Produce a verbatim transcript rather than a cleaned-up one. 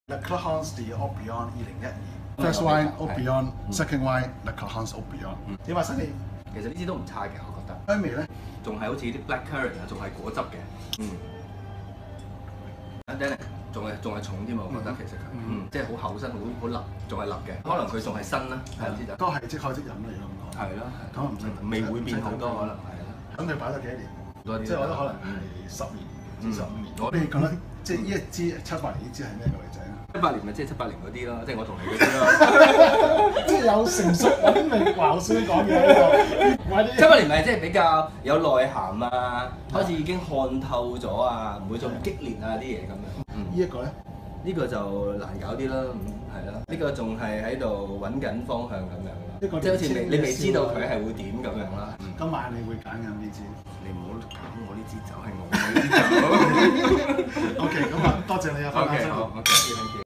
Le Clohans de Oppion 二零一二 First wine Oppion，second wine Le Clohans Oppion。點啊，新年？ 其實呢支都唔差嘅，我覺得。 香味咧， 仲係好似啲 blackcurrant 啊，仲係果汁嘅。嗯。啊 Danny，仲係仲係重添啊！我覺得其實佢，嗯，即係好厚身，好好腍，仲係腍嘅。可能佢仲係新啦，係唔知就。 都係即開即飲嚟咁講。 係咯， 咁唔使味會變好多可能係啦。 咁佢擺咗幾多年？ 多啲。 即係我覺得可能係十年至十五年。我哋覺得即係呢一支七八年呢支係咩個女仔啊？ 七八年咪即係七八年嗰啲咯，即係我同你嗰啲咯。 即係有成熟品味，華老師講嘢呢個。 七八年咪即係比較有內涵啊，開始已經看透咗啊，唔會咁激烈啊啲嘢咁樣。 呢一個咧？ 呢個就難搞啲啦，係啦。呢個仲係喺度揾緊方向咁樣咯，即係好似未你未知道佢係會點咁樣啦。 今晚你會揀緊呢支？ 你唔好揀我呢支酒，係我呢支酒。 OK，咁啊，多謝你啊，分享。 OK，好，OK，thank you。